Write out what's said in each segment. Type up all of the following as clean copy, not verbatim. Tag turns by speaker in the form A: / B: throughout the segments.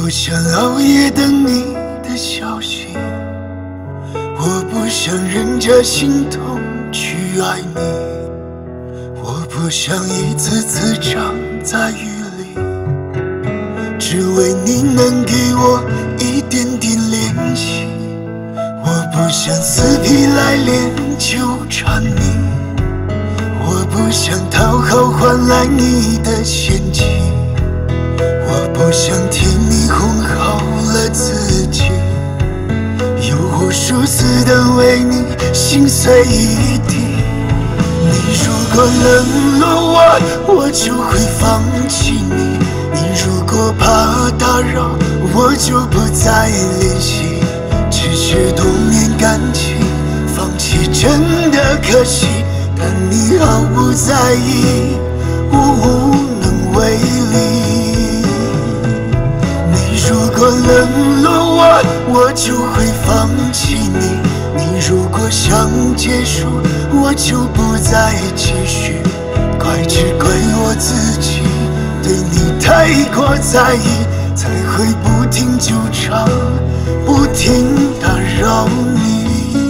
A: 不想熬夜等你的消息，我不想忍着心痛去爱你，我不想一次次站在雨里，只为你能给我一点点联系。我不想死皮赖脸纠缠你，我不想讨好换来你的嫌弃，我不想替你哄好了自己，又无数次的为你心碎一地。你如果冷落我，我就会放弃你；你如果怕打扰，我就不再联系。只是多年感情，放弃真的可惜，但你毫不在意，我无能为力。你如果冷落我，我就会放弃你；你如果想结束，我就不再继续。怪只怪我自己对你太过在意，才会不停纠缠，不停打扰你。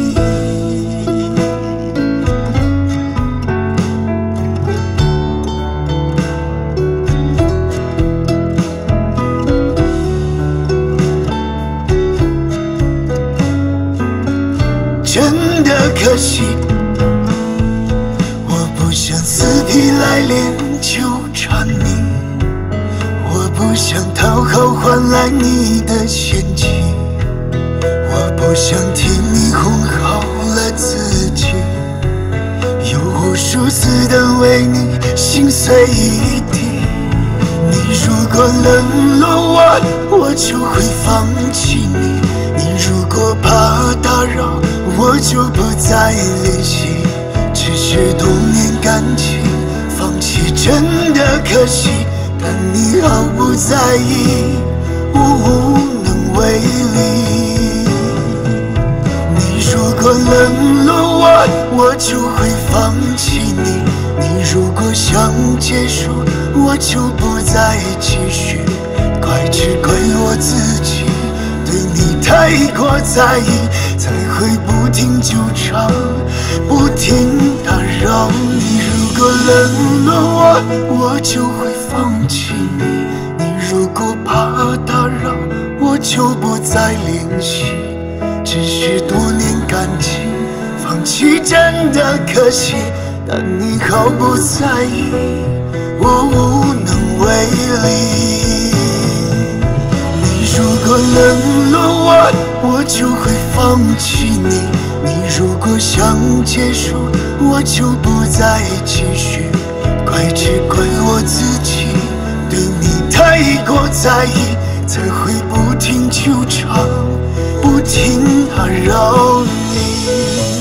A: 真的可惜，我不想死皮赖脸纠缠你，我不想讨好换来你的嫌弃，我不想替你哄好了自己，又无数次的为你心碎一地。你如果冷落我，我就会放弃你；你如果怕打扰，我就不再联系。只是多年感情，放弃真的可惜，但你毫不在意，我无能为力。你如果冷落我，我就会放弃你；你如果想结束，我就不再继续。怪只怪我自己对你太过在意，才会不停纠缠，不停打扰你。如果冷落我，我就会放弃你；你如果怕打扰，我就不再联系。只是多年感情，放弃真的可惜，但你毫不在意，我无能为力。你如果冷落我，我就会放弃你；你如果想结束，我就不再继续。怪只怪我自己对你太过在意，才会不停纠缠，不停打扰你。